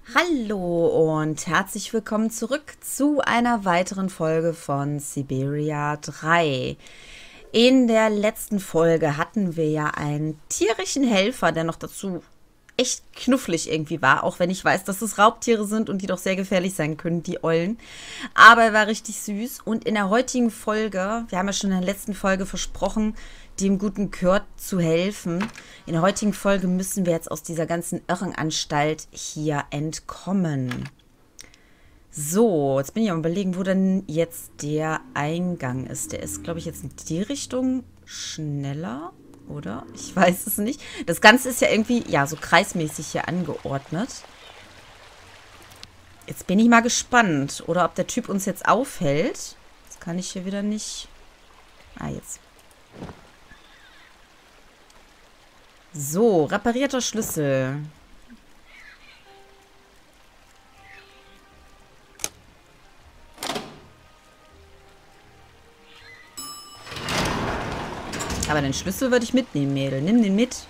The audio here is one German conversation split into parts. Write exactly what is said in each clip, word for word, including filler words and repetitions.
Hallo und herzlich willkommen zurück zu einer weiteren Folge von Siberia drei. In der letzten Folge hatten wir ja einen tierischen Helfer, der noch dazu echt knufflig irgendwie war, auch wenn ich weiß, dass es Raubtiere sind und die doch sehr gefährlich sein können, die Eulen. Aber er war richtig süß und in der heutigen Folge, wir haben ja schon in der letzten Folge versprochen, dem guten Kurt zu helfen. In der heutigen Folge müssen wir jetzt aus dieser ganzen Irrenanstalt hier entkommen. So, jetzt bin ich am Überlegen, wo denn jetzt der Eingang ist. Der ist, glaube ich, jetzt in die Richtung schneller, oder? Ich weiß es nicht. Das Ganze ist ja irgendwie, ja, so kreismäßig hier angeordnet. Jetzt bin ich mal gespannt, oder ob der Typ uns jetzt aufhält. Das kann ich hier wieder nicht. Ah, jetzt. So, reparierter Schlüssel. Aber den Schlüssel würde ich mitnehmen, Mädel. Nimm den mit.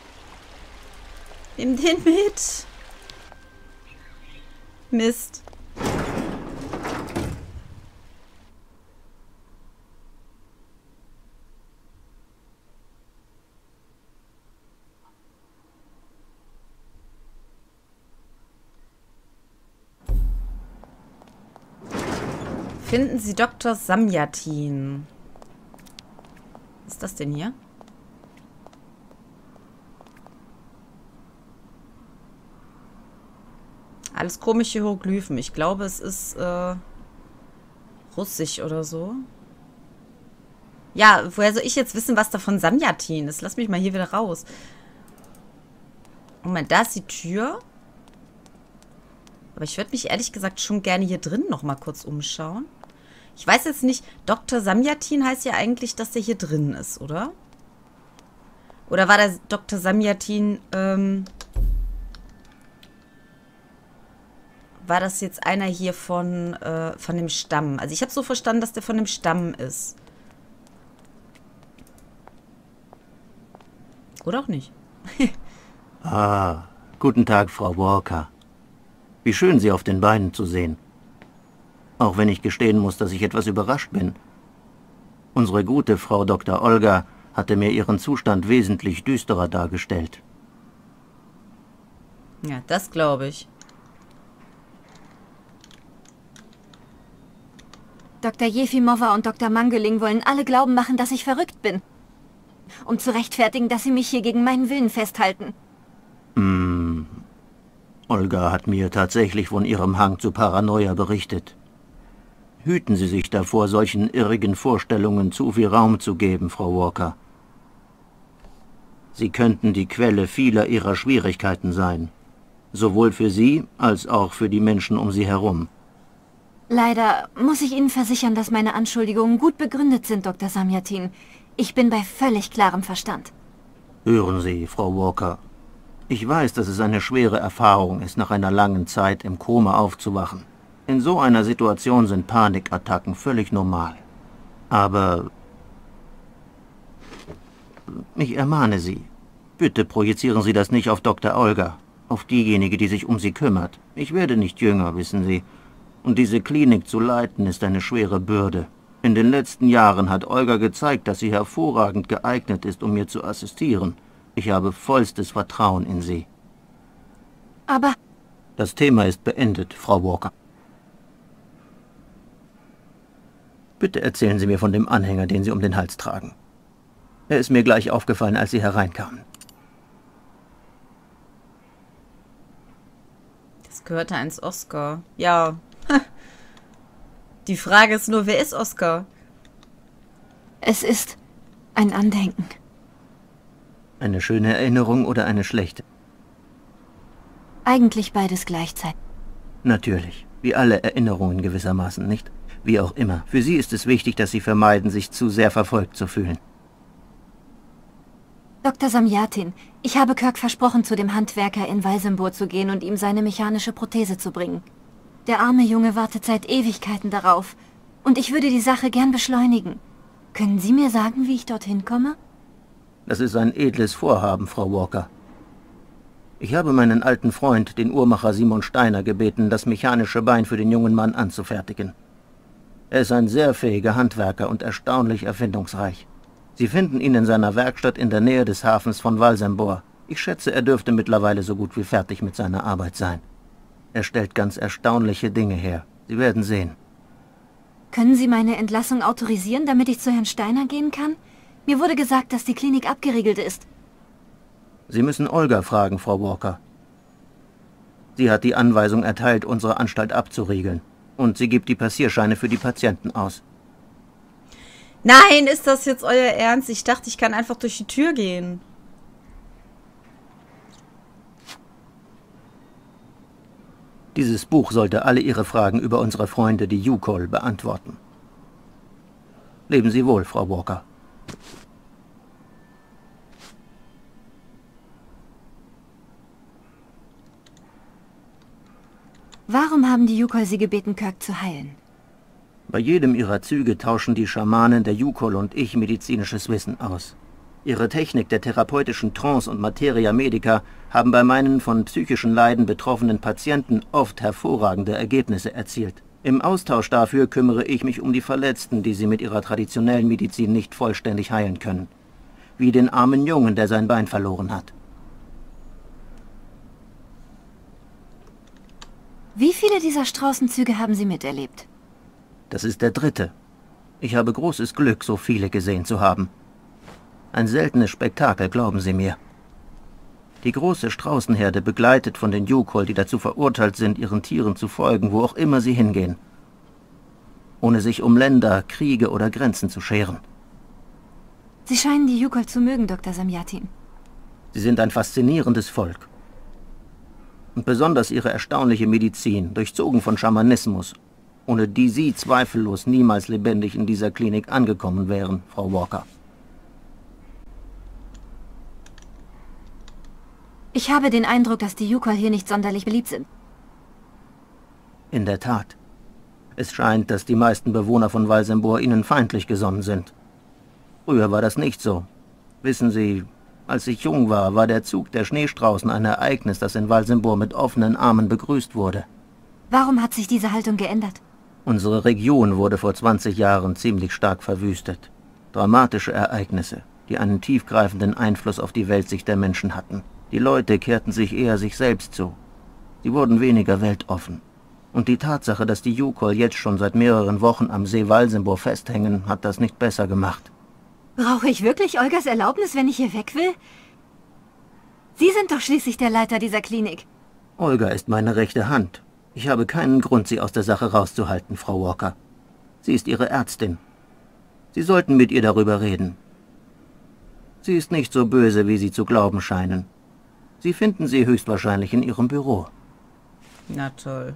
Nimm den mit. Mist. Finden Sie Doktor Samyatin. Was ist das denn hier? Alles komische Hieroglyphen. Ich glaube, es ist äh, Russisch oder so. Ja, woher soll ich jetzt wissen, was da von Samyatin ist? Lass mich mal hier wieder raus. Moment, da ist die Tür. Aber ich würde mich ehrlich gesagt schon gerne hier drin noch mal kurz umschauen. Ich weiß jetzt nicht, Doktor Samyatin heißt ja eigentlich, dass der hier drin ist, oder? Oder war der Doktor Samyatin, ähm... war das jetzt einer hier von, äh, von dem Stamm? Also ich habe so verstanden, dass der von dem Stamm ist. Oder auch nicht. Ah, guten Tag, Frau Walker. Wie schön, Sie auf den Beinen zu sehen. Auch wenn ich gestehen muss, dass ich etwas überrascht bin. Unsere gute Frau Doktor Olga hatte mir ihren Zustand wesentlich düsterer dargestellt. Ja, das glaube ich. Doktor Jefimova und Doktor Mangeling wollen alle glauben machen, dass ich verrückt bin. Um zu rechtfertigen, dass sie mich hier gegen meinen Willen festhalten. Hm. Olga hat mir tatsächlich von ihrem Hang zu Paranoia berichtet. Hüten Sie sich davor, solchen irrigen Vorstellungen zu viel Raum zu geben, Frau Walker. Sie könnten die Quelle vieler Ihrer Schwierigkeiten sein. Sowohl für Sie als auch für die Menschen um Sie herum. Leider muss ich Ihnen versichern, dass meine Anschuldigungen gut begründet sind, Doktor Samyatin. Ich bin bei völlig klarem Verstand. Hören Sie, Frau Walker. Ich weiß, dass es eine schwere Erfahrung ist, nach einer langen Zeit im Koma aufzuwachen. In so einer Situation sind Panikattacken völlig normal. Aber ich ermahne Sie, bitte projizieren Sie das nicht auf Doktor Olga, auf diejenige, die sich um Sie kümmert. Ich werde nicht jünger, wissen Sie. Und diese Klinik zu leiten, ist eine schwere Bürde. In den letzten Jahren hat Olga gezeigt, dass sie hervorragend geeignet ist, um mir zu assistieren. Ich habe vollstes Vertrauen in sie. Aber... Das Thema ist beendet, Frau Walker. Bitte erzählen Sie mir von dem Anhänger, den Sie um den Hals tragen. Er ist mir gleich aufgefallen, als Sie hereinkamen. Das gehörte eins Oskar. Ja. Die Frage ist nur, wer ist Oskar? Es ist ein Andenken. Eine schöne Erinnerung oder eine schlechte? Eigentlich beides gleichzeitig. Natürlich. Wie alle Erinnerungen gewissermaßen, nicht? Wie auch immer. Für Sie ist es wichtig, dass Sie vermeiden, sich zu sehr verfolgt zu fühlen. Doktor Samyatin, ich habe Kirk versprochen, zu dem Handwerker in Walsembur zu gehen und ihm seine mechanische Prothese zu bringen. Der arme Junge wartet seit Ewigkeiten darauf. Und ich würde die Sache gern beschleunigen. Können Sie mir sagen, wie ich dorthin komme? Das ist ein edles Vorhaben, Frau Walker. Ich habe meinen alten Freund, den Uhrmacher Simon Steiner, gebeten, das mechanische Bein für den jungen Mann anzufertigen. Er ist ein sehr fähiger Handwerker und erstaunlich erfindungsreich. Sie finden ihn in seiner Werkstatt in der Nähe des Hafens von Walsembor. Ich schätze, er dürfte mittlerweile so gut wie fertig mit seiner Arbeit sein. Er stellt ganz erstaunliche Dinge her. Sie werden sehen. Können Sie meine Entlassung autorisieren, damit ich zu Herrn Steiner gehen kann? Mir wurde gesagt, dass die Klinik abgeriegelt ist. Sie müssen Olga fragen, Frau Walker. Sie hat die Anweisung erteilt, unsere Anstalt abzuriegeln. Und sie gibt die Passierscheine für die Patienten aus. Nein, ist das jetzt euer Ernst? Ich dachte, ich kann einfach durch die Tür gehen. Dieses Buch sollte alle Ihre Fragen über unsere Freunde, die Yukol, beantworten. Leben Sie wohl, Frau Walker. Warum haben die Yukol Sie gebeten, Kirk zu heilen? Bei jedem ihrer Züge tauschen die Schamanen der Yukol und ich medizinisches Wissen aus. Ihre Technik der therapeutischen Trance und Materia Medica haben bei meinen von psychischen Leiden betroffenen Patienten oft hervorragende Ergebnisse erzielt. Im Austausch dafür kümmere ich mich um die Verletzten, die sie mit ihrer traditionellen Medizin nicht vollständig heilen können. Wie den armen Jungen, der sein Bein verloren hat. Wie viele dieser Straußenzüge haben Sie miterlebt? Das ist der dritte. Ich habe großes Glück, so viele gesehen zu haben. Ein seltenes Spektakel, glauben Sie mir. Die große Straußenherde, begleitet von den Yukol, die dazu verurteilt sind, ihren Tieren zu folgen, wo auch immer sie hingehen. Ohne sich um Länder, Kriege oder Grenzen zu scheren. Sie scheinen die Yukol zu mögen, Doktor Samyatin. Sie sind ein faszinierendes Volk. Und besonders ihre erstaunliche Medizin, durchzogen von Schamanismus, ohne die Sie zweifellos niemals lebendig in dieser Klinik angekommen wären, Frau Walker. Ich habe den Eindruck, dass die Yukol hier nicht sonderlich beliebt sind. In der Tat. Es scheint, dass die meisten Bewohner von Walsembor ihnen feindlich gesonnen sind. Früher war das nicht so. Wissen Sie, als ich jung war, war der Zug der Schneestraußen ein Ereignis, das in Walsembor mit offenen Armen begrüßt wurde. Warum hat sich diese Haltung geändert? Unsere Region wurde vor zwanzig Jahren ziemlich stark verwüstet. Dramatische Ereignisse, die einen tiefgreifenden Einfluss auf die Weltsicht der Menschen hatten. Die Leute kehrten sich eher sich selbst zu. Sie wurden weniger weltoffen. Und die Tatsache, dass die Yukol jetzt schon seit mehreren Wochen am See Walsembor festhängen, hat das nicht besser gemacht. Brauche ich wirklich Olgas Erlaubnis, wenn ich hier weg will? Sie sind doch schließlich der Leiter dieser Klinik. Olga ist meine rechte Hand. Ich habe keinen Grund, sie aus der Sache rauszuhalten, Frau Walker. Sie ist Ihre Ärztin. Sie sollten mit ihr darüber reden. Sie ist nicht so böse, wie Sie zu glauben scheinen. Sie finden sie höchstwahrscheinlich in Ihrem Büro. Na toll.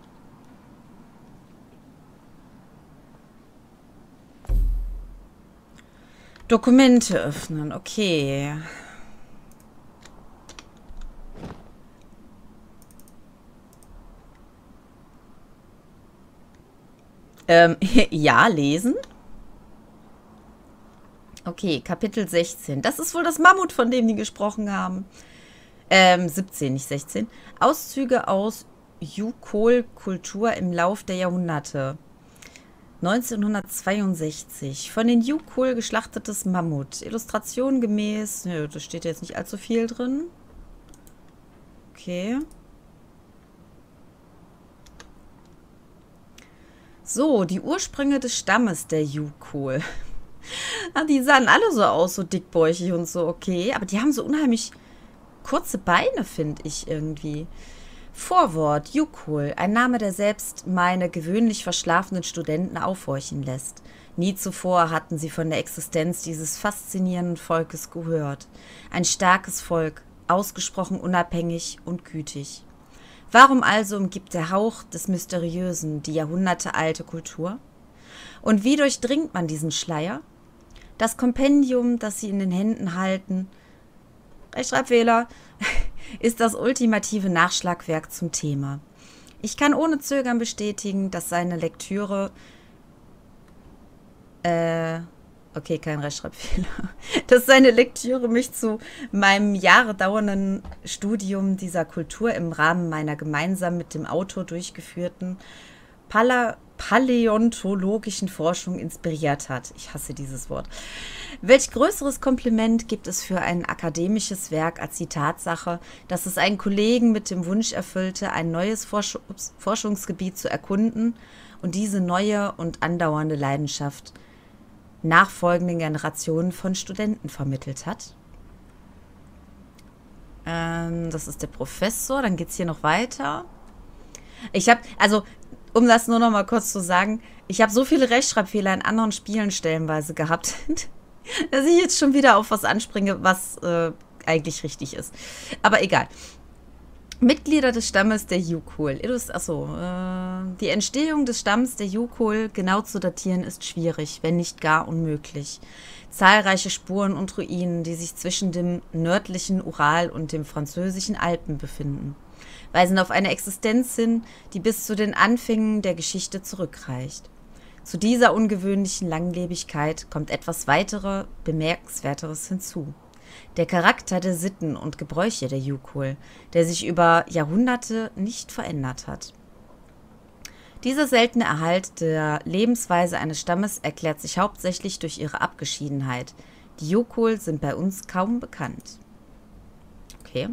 Dokumente öffnen, okay. Ähm, ja, lesen. Okay, Kapitel sechzehn. Das ist wohl das Mammut, von dem die gesprochen haben. Ähm, siebzehn, nicht sechzehn. Auszüge aus Yukol-Kultur im Lauf der Jahrhunderte. neunzehnhundertzweiundsechzig. Von den Yukol geschlachtetes Mammut. Illustration gemäß. Nö, da steht jetzt nicht allzu viel drin. Okay. So, die Ursprünge des Stammes der Yukol. Ah, die sahen alle so aus, so dickbäuchig und so, okay. Aber die haben so unheimlich kurze Beine, finde ich irgendwie. Vorwort, Yukol, ein Name, der selbst meine gewöhnlich verschlafenen Studenten aufhorchen lässt. Nie zuvor hatten sie von der Existenz dieses faszinierenden Volkes gehört. Ein starkes Volk, ausgesprochen unabhängig und gütig. Warum also umgibt der Hauch des Mysteriösen die jahrhundertealte Kultur? Und wie durchdringt man diesen Schleier? Das Kompendium, das sie in den Händen halten, Rechtschreibfehler, ist das ultimative Nachschlagwerk zum Thema. Ich kann ohne Zögern bestätigen, dass seine Lektüre, äh, Okay, kein Rechtschreibfehler. Dass seine Lektüre mich zu meinem jahredauernden Studium dieser Kultur im Rahmen meiner gemeinsam mit dem Autor durchgeführten Pala paläontologischen Forschung inspiriert hat. Ich hasse dieses Wort. Welch größeres Kompliment gibt es für ein akademisches Werk als die Tatsache, dass es einen Kollegen mit dem Wunsch erfüllte, ein neues Forsch ups, Forschungsgebiet zu erkunden und diese neue und andauernde Leidenschaft nachfolgenden Generationen von Studenten vermittelt hat? Ähm, das ist der Professor. Dann geht es hier noch weiter. Ich habe, also, um das nur noch mal kurz zu sagen, ich habe so viele Rechtschreibfehler in anderen Spielen stellenweise gehabt, dass ich jetzt schon wieder auf was anspringe, was äh, eigentlich richtig ist. Aber egal. Mitglieder des Stammes der Yukul. Achso, äh, die Entstehung des Stamms der Yukul genau zu datieren ist schwierig, wenn nicht gar unmöglich. Zahlreiche Spuren und Ruinen, die sich zwischen dem nördlichen Ural und dem französischen Alpen befinden, weisen auf eine Existenz hin, die bis zu den Anfängen der Geschichte zurückreicht. Zu dieser ungewöhnlichen Langlebigkeit kommt etwas weitere, Bemerkenswerteres hinzu. Der Charakter der Sitten und Gebräuche der Yukul, der sich über Jahrhunderte nicht verändert hat. Dieser seltene Erhalt der Lebensweise eines Stammes erklärt sich hauptsächlich durch ihre Abgeschiedenheit. Die Yukul sind bei uns kaum bekannt. Okay.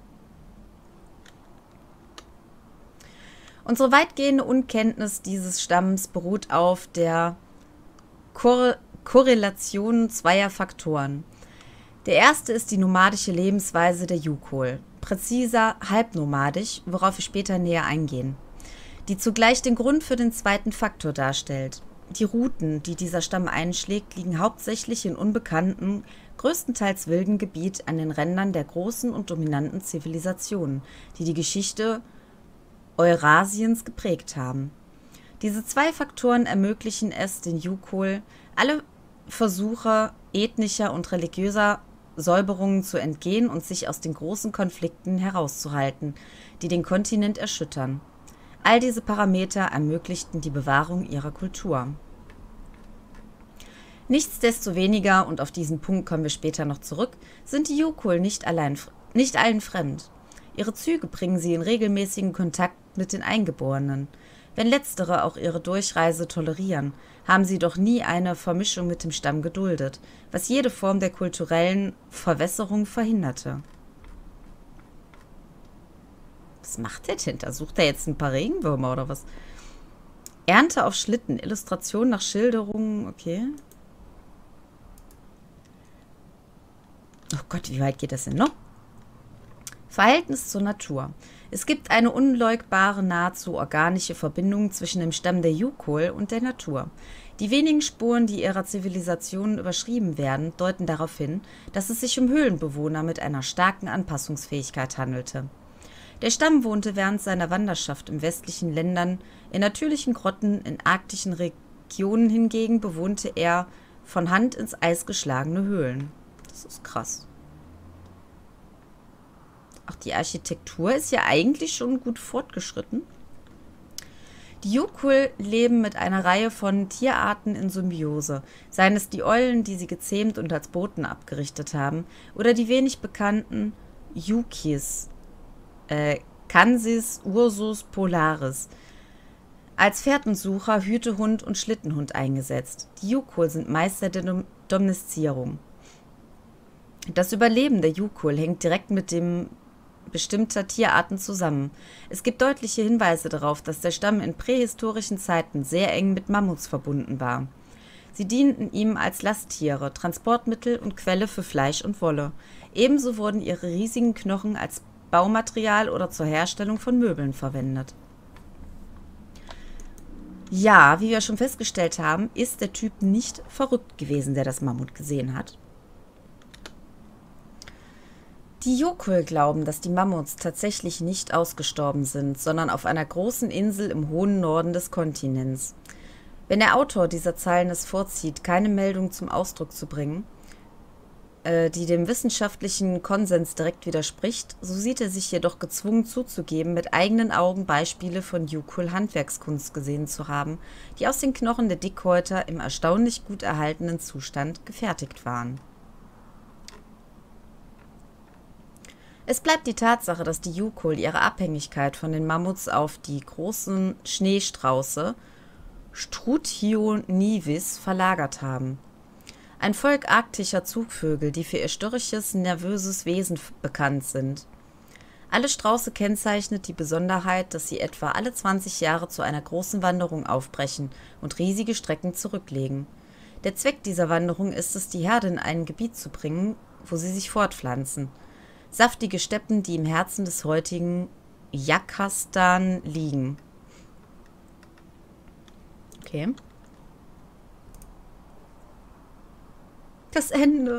Unsere weitgehende Unkenntnis dieses Stamms beruht auf der Kor- Korrelation zweier Faktoren. Der erste ist die nomadische Lebensweise der Yukul, präziser halbnomadisch, worauf wir später näher eingehen, die zugleich den Grund für den zweiten Faktor darstellt. Die Routen, die dieser Stamm einschlägt, liegen hauptsächlich in unbekannten, größtenteils wilden Gebiet an den Rändern der großen und dominanten Zivilisationen, die die Geschichte Eurasiens geprägt haben. Diese zwei Faktoren ermöglichen es den Yukul, alle Versuche ethnischer und religiöser Säuberungen zu entgehen und sich aus den großen Konflikten herauszuhalten, die den Kontinent erschüttern. All diese Parameter ermöglichten die Bewahrung ihrer Kultur. Nichtsdestoweniger, und auf diesen Punkt kommen wir später noch zurück, sind die Yukul nicht, allein, nicht allen fremd. Ihre Züge bringen sie in regelmäßigen Kontakt mit den Eingeborenen. Wenn letztere auch ihre Durchreise tolerieren, haben sie doch nie eine Vermischung mit dem Stamm geduldet, was jede Form der kulturellen Verwässerung verhinderte. Was macht der denn da? Sucht er jetzt ein paar Regenwürmer oder was? Ernte auf Schlitten, Illustration nach Schilderungen, okay. Oh Gott, wie weit geht das denn noch? Verhältnis zur Natur. Es gibt eine unleugbare, nahezu organische Verbindung zwischen dem Stamm der Yukul und der Natur. Die wenigen Spuren, die ihrer Zivilisation überschrieben werden, deuten darauf hin, dass es sich um Höhlenbewohner mit einer starken Anpassungsfähigkeit handelte. Der Stamm wohnte während seiner Wanderschaft in westlichen Ländern in natürlichen Grotten, in arktischen Regionen hingegen bewohnte er von Hand ins Eis geschlagene Höhlen. Das ist krass. Ach, die Architektur ist ja eigentlich schon gut fortgeschritten. Die Yukul leben mit einer Reihe von Tierarten in Symbiose, seien es die Eulen, die sie gezähmt und als Boten abgerichtet haben, oder die wenig bekannten Yukis, äh, Cansis ursus polaris, als Fährtensucher, Hütehund und Schlittenhund eingesetzt. Die Yukul sind Meister der Dom- Domestizierung. Das Überleben der Yukul hängt direkt mit dem bestimmter Tierarten zusammen. Es gibt deutliche Hinweise darauf, dass der Stamm in prähistorischen Zeiten sehr eng mit Mammuts verbunden war. Sie dienten ihm als Lasttiere, Transportmittel und Quelle für Fleisch und Wolle. Ebenso wurden ihre riesigen Knochen als Baumaterial oder zur Herstellung von Möbeln verwendet. Ja, wie wir schon festgestellt haben, ist der Typ nicht verrückt gewesen, der das Mammut gesehen hat. Die Yukul glauben, dass die Mammuts tatsächlich nicht ausgestorben sind, sondern auf einer großen Insel im hohen Norden des Kontinents. Wenn der Autor dieser Zeilen es vorzieht, keine Meldung zum Ausdruck zu bringen, äh, die dem wissenschaftlichen Konsens direkt widerspricht, so sieht er sich jedoch gezwungen zuzugeben, mit eigenen Augen Beispiele von Yukul-Handwerkskunst gesehen zu haben, die aus den Knochen der Dickhäuter im erstaunlich gut erhaltenen Zustand gefertigt waren. Es bleibt die Tatsache, dass die Yukul ihre Abhängigkeit von den Mammuts auf die großen Schneestrauße Struthionivis verlagert haben. Ein Volk arktischer Zugvögel, die für ihr störrisches, nervöses Wesen bekannt sind. Alle Strauße kennzeichnet die Besonderheit, dass sie etwa alle zwanzig Jahre zu einer großen Wanderung aufbrechen und riesige Strecken zurücklegen. Der Zweck dieser Wanderung ist es, die Herde in ein Gebiet zu bringen, wo sie sich fortpflanzen. Saftige Steppen, die im Herzen des heutigen Jakastan liegen. Okay. Das Ende.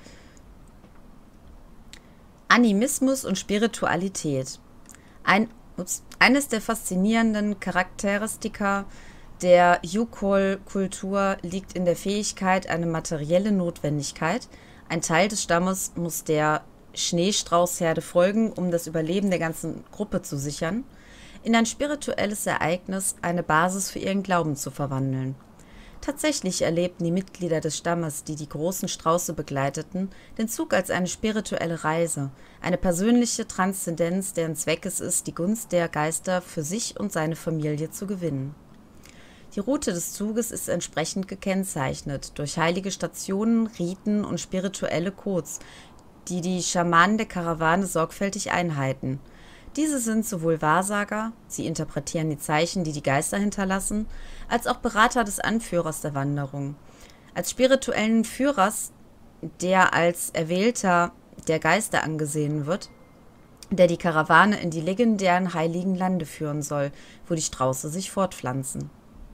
Animismus und Spiritualität. Ein, ups, eines der faszinierenden Charakteristika der Yukol-Kultur liegt in der Fähigkeit, eine materielle Notwendigkeit. Ein Teil des Stammes muss der Schneestraußherde folgen, um das Überleben der ganzen Gruppe zu sichern, in ein spirituelles Ereignis, eine Basis für ihren Glauben zu verwandeln. Tatsächlich erlebten die Mitglieder des Stammes, die die großen Strauße begleiteten, den Zug als eine spirituelle Reise, eine persönliche Transzendenz, deren Zweck es ist, die Gunst der Geister für sich und seine Familie zu gewinnen. Die Route des Zuges ist entsprechend gekennzeichnet durch heilige Stationen, Riten und spirituelle Codes, die die Schamanen der Karawane sorgfältig einhalten. Diese sind sowohl Wahrsager, sie interpretieren die Zeichen, die die Geister hinterlassen, als auch Berater des Anführers der Wanderung. Als spirituellen Führers, der als Erwählter der Geister angesehen wird, der die Karawane in die legendären heiligen Lande führen soll, wo die Strauße sich fortpflanzen.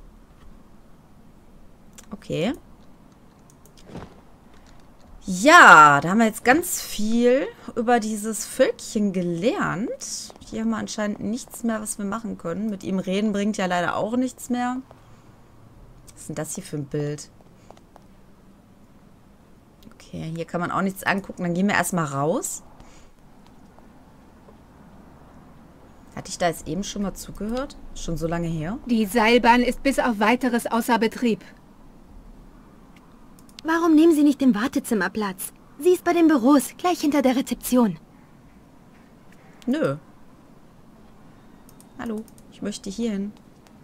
Okay. Ja, da haben wir jetzt ganz viel über dieses Völkchen gelernt. Hier haben wir anscheinend nichts mehr, was wir machen können. Mit ihm reden bringt ja leider auch nichts mehr. Was ist denn das hier für ein Bild? Okay, hier kann man auch nichts angucken. Dann gehen wir erstmal raus. Hatte ich da jetzt eben schon mal zugehört? Schon so lange her? Die Seilbahn ist bis auf Weiteres außer Betrieb. Warum nehmen Sie nicht im Wartezimmer Platz? Sie ist bei den Büros, gleich hinter der Rezeption. Nö. Hallo, ich möchte hier hin.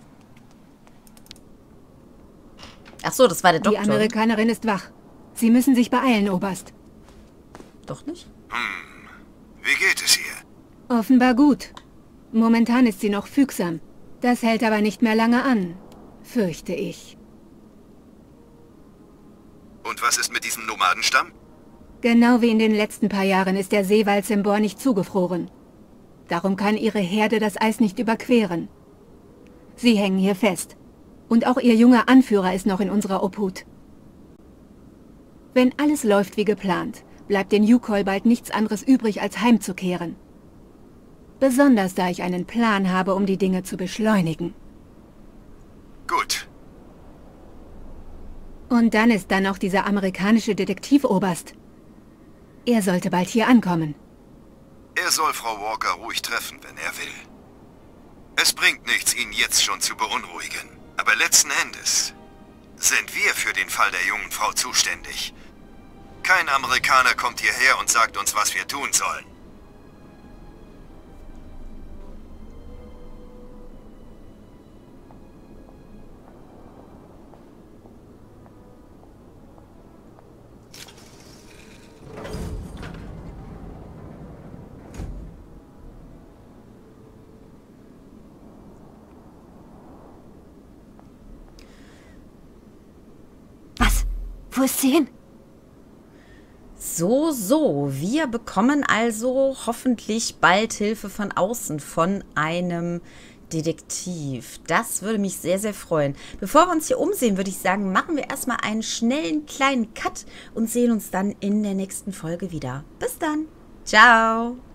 Ach so, das war der Doktor. Die Amerikanerin ist wach. Sie müssen sich beeilen, Oberst. Doch nicht? Hm. Wie geht es ihr? Offenbar gut. Momentan ist sie noch fügsam. Das hält aber nicht mehr lange an, fürchte ich. Und was ist mit diesem Nomadenstamm? Genau wie in den letzten paar Jahren ist der Seewald Sembor nicht zugefroren. Darum kann ihre Herde das Eis nicht überqueren. Sie hängen hier fest. Und auch ihr junger Anführer ist noch in unserer Obhut. Wenn alles läuft wie geplant, bleibt den Yukol bald nichts anderes übrig, als heimzukehren. Besonders da ich einen Plan habe, um die Dinge zu beschleunigen. Gut. Und dann ist da noch dieser amerikanische Detektivoberst. Er sollte bald hier ankommen. Er soll Frau Walker ruhig treffen, wenn er will. Es bringt nichts, ihn jetzt schon zu beunruhigen. Aber letzten Endes sind wir für den Fall der jungen Frau zuständig. Kein Amerikaner kommt hierher und sagt uns, was wir tun sollen. Wo ist sie hin? So, so. Wir bekommen also hoffentlich bald Hilfe von außen, von einem Detektiv. Das würde mich sehr, sehr freuen. Bevor wir uns hier umsehen, würde ich sagen, machen wir erstmal einen schnellen kleinen Cut und sehen uns dann in der nächsten Folge wieder. Bis dann. Ciao.